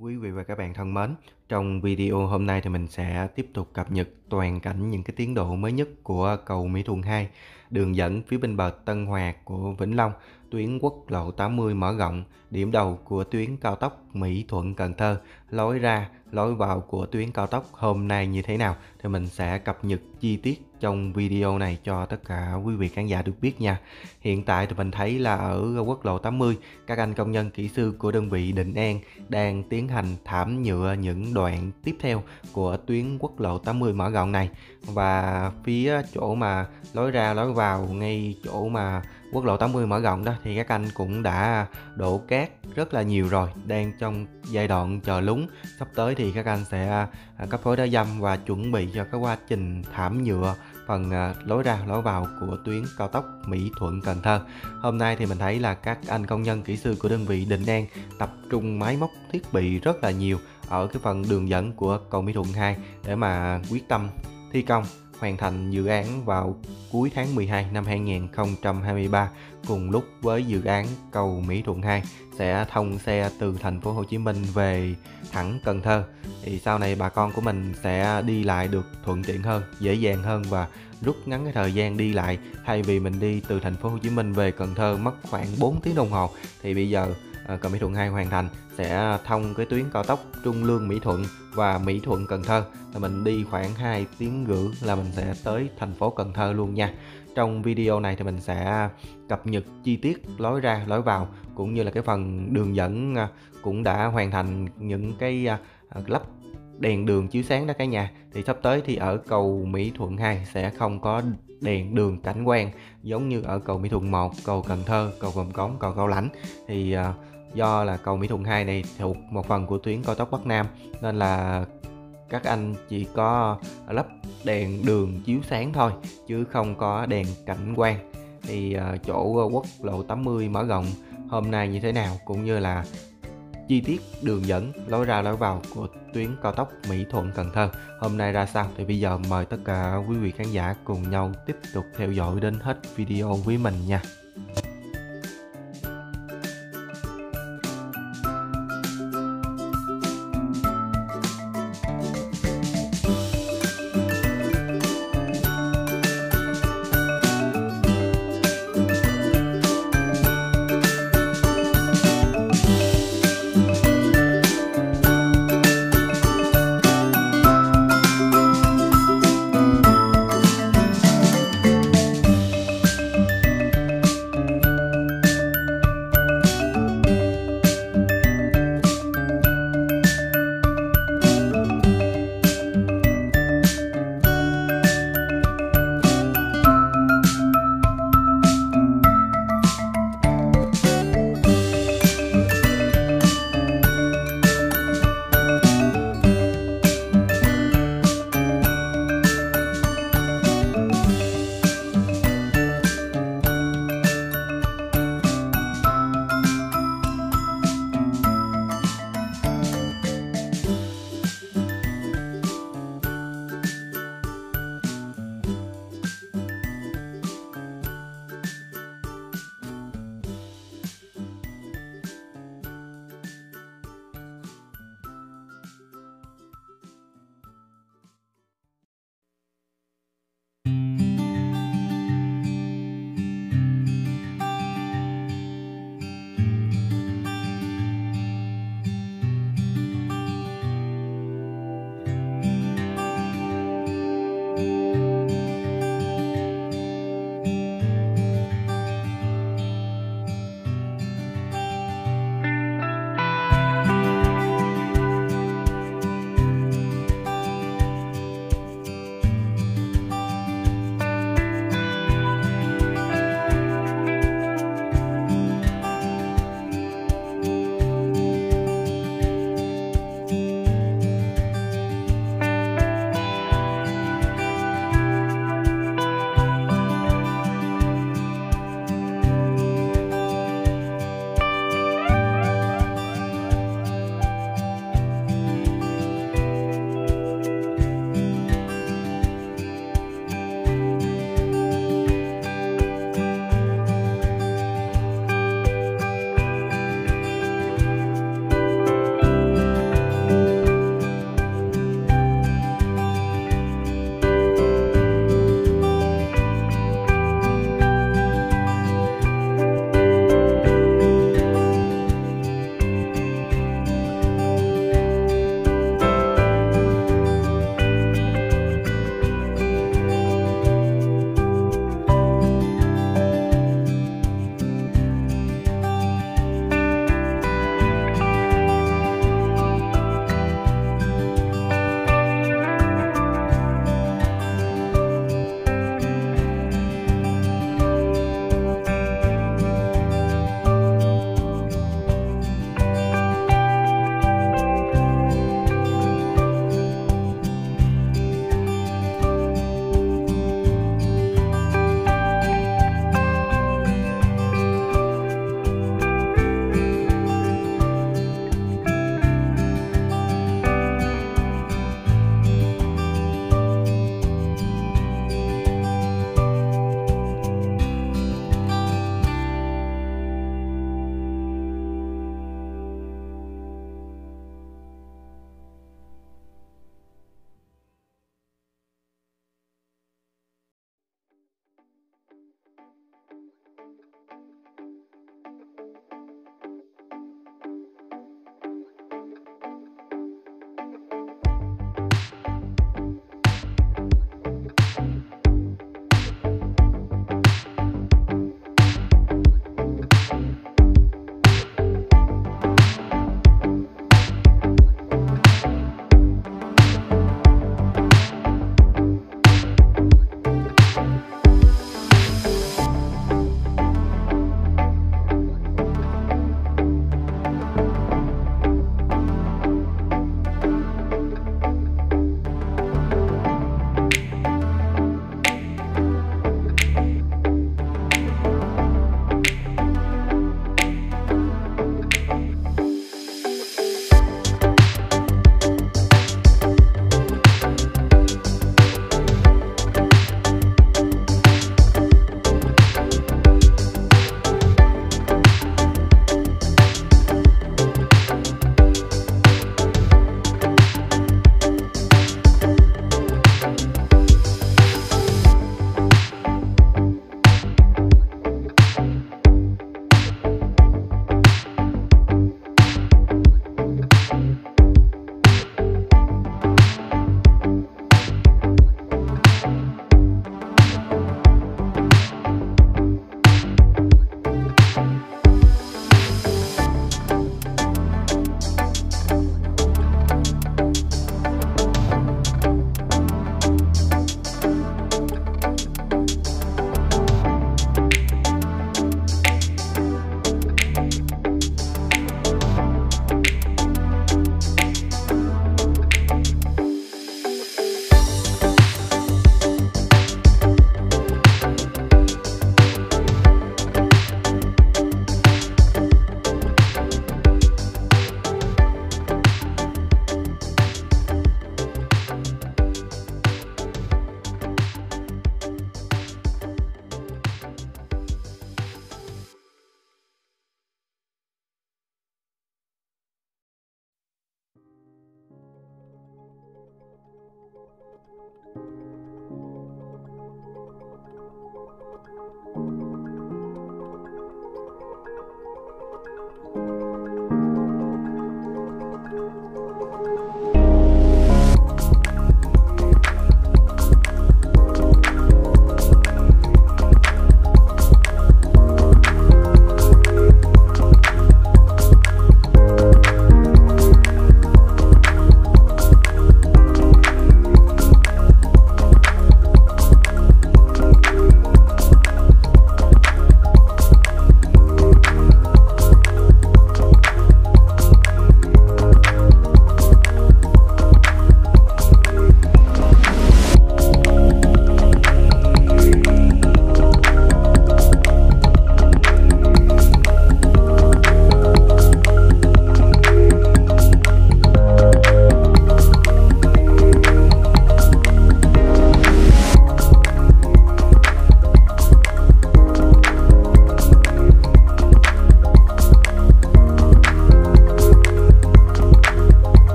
Quý vị và các bạn thân mến, trong video hôm nay thì mình sẽ tiếp tục cập nhật toàn cảnh những cái tiến độ mới nhất của cầu Mỹ Thuận 2, đường dẫn phía bên bờ Tân Hòa của Vĩnh Long, tuyến quốc lộ 80 mở rộng, điểm đầu của tuyến cao tốc Mỹ Thuận Cần Thơ, lối ra, lối vào của tuyến cao tốc hôm nay như thế nào thì mình sẽ cập nhật chi tiết trong video này cho tất cả quý vị khán giả được biết nha. Hiện tại thì mình thấy là ở quốc lộ 80, các anh công nhân kỹ sư của đơn vị Định An đang tiến hành thảm nhựa những đoạn tiếp theo của tuyến quốc lộ 80 mở rộng này, và phía chỗ mà lối ra lối vào ngay chỗ mà quốc lộ 80 mở rộng đó thì các anh cũng đã đổ cát rất là nhiều rồi, đang trong giai đoạn chờ lúng. Sắp tới thì các anh sẽ cấp phối đá dăm và chuẩn bị cho cái quá trình thảm nhựa phần lối ra lối vào của tuyến cao tốc Mỹ Thuận Cần Thơ. Hôm nay thì mình thấy là các anh công nhân kỹ sư của đơn vị Định An tập trung máy móc thiết bị rất là nhiều ở cái phần đường dẫn của cầu Mỹ Thuận 2 để mà quyết tâm thi công hoàn thành dự án vào cuối tháng 12 năm 2023, cùng lúc với dự án cầu Mỹ Thuận 2 sẽ thông xe từ thành phố Hồ Chí Minh về thẳng Cần Thơ. Thì sau này bà con của mình sẽ đi lại được thuận tiện hơn, dễ dàng hơn và rút ngắn cái thời gian đi lại. Thay vì mình đi từ thành phố Hồ Chí Minh về Cần Thơ mất khoảng 4 tiếng đồng hồ thì bây giờ cầu Mỹ Thuận 2 hoàn thành sẽ thông cái tuyến cao tốc Trung Lương Mỹ Thuận và Mỹ Thuận Cần Thơ, là mình đi khoảng 2 tiếng rưỡi là mình sẽ tới thành phố Cần Thơ luôn nha. Trong video này thì mình sẽ cập nhật chi tiết lối ra lối vào cũng như là cái phần đường dẫn cũng đã hoàn thành những cái lắp đèn đường chiếu sáng đó cả nhà. Thì sắp tới thì ở cầu Mỹ Thuận 2 sẽ không có đèn đường cảnh quan giống như ở cầu Mỹ Thuận 1, cầu Cần Thơ, cầu Vàm Cống, cầu Cao Lãnh. Thì do là cầu Mỹ Thuận 2 này thuộc một phần của tuyến cao tốc Bắc Nam nên là các anh chỉ có lắp đèn đường chiếu sáng thôi chứ không có đèn cảnh quan. Thì chỗ quốc lộ 80 mở rộng hôm nay như thế nào cũng như là chi tiết đường dẫn lối ra lối vào của tuyến cao tốc Mỹ Thuận Cần Thơ hôm nay ra sao thì bây giờ mời tất cả quý vị khán giả cùng nhau tiếp tục theo dõi đến hết video với mình nha.